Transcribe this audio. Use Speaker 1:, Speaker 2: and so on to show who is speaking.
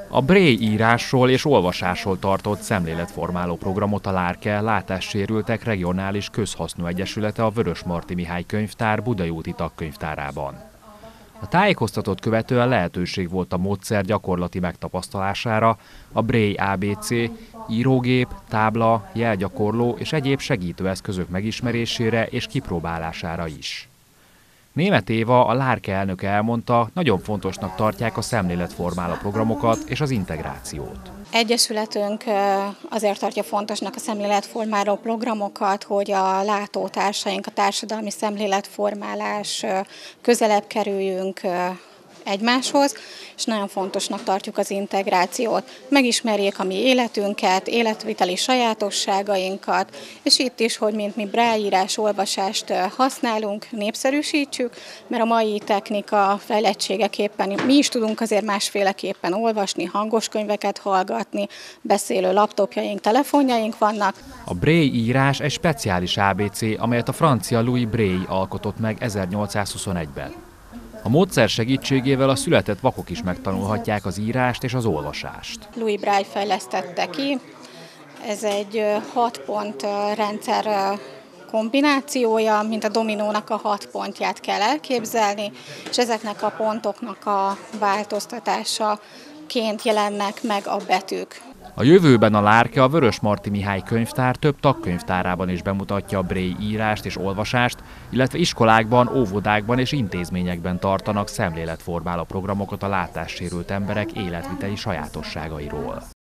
Speaker 1: A Braille írásról és olvasásról tartott szemléletformáló programot a Lárke látássérültek regionális közhasznú egyesülete a Vörösmarty Mihály könyvtár Budai úti tagkönyvtárában. A tájékoztatót követően lehetőség volt a módszer gyakorlati megtapasztalására, a Braille ABC, írógép, tábla, jelgyakorló és egyéb segítőeszközök megismerésére és kipróbálására is. Németh Éva, a Lárke elnöke elmondta, nagyon fontosnak tartják a szemléletformáló programokat és az integrációt.
Speaker 2: Egyesületünk azért tartja fontosnak a szemléletformáló programokat, hogy a látótársaink, a társadalmi szemléletformálás közelebb kerüljünk egymáshoz, és nagyon fontosnak tartjuk az integrációt. Megismerjék a mi életünket, életviteli sajátosságainkat, és itt is, hogy mint mi Braille írás, olvasást használunk, népszerűsítsük, mert a mai technika fejlettségeképpen mi is tudunk azért másféleképpen olvasni, hangos könyveket hallgatni, beszélő laptopjaink, telefonjaink vannak.
Speaker 1: A Braille írás egy speciális ABC, amelyet a francia Louis Braille alkotott meg 1821-ben. A módszer segítségével a született vakok is megtanulhatják az írást és az olvasást.
Speaker 2: Louis Braille fejlesztette ki. Ez egy 6 pont rendszer kombinációja, mint a dominónak a 6 pontját kell elképzelni, és ezeknek a pontoknak a változtatásaként jelennek meg a betűk.
Speaker 1: A jövőben a Lárke a Vörösmarty Mihály könyvtár több tagkönyvtárában is bemutatja a Braille írást és olvasást, illetve iskolákban, óvodákban és intézményekben tartanak szemléletformáló programokat a látássérült emberek életviteli sajátosságairól.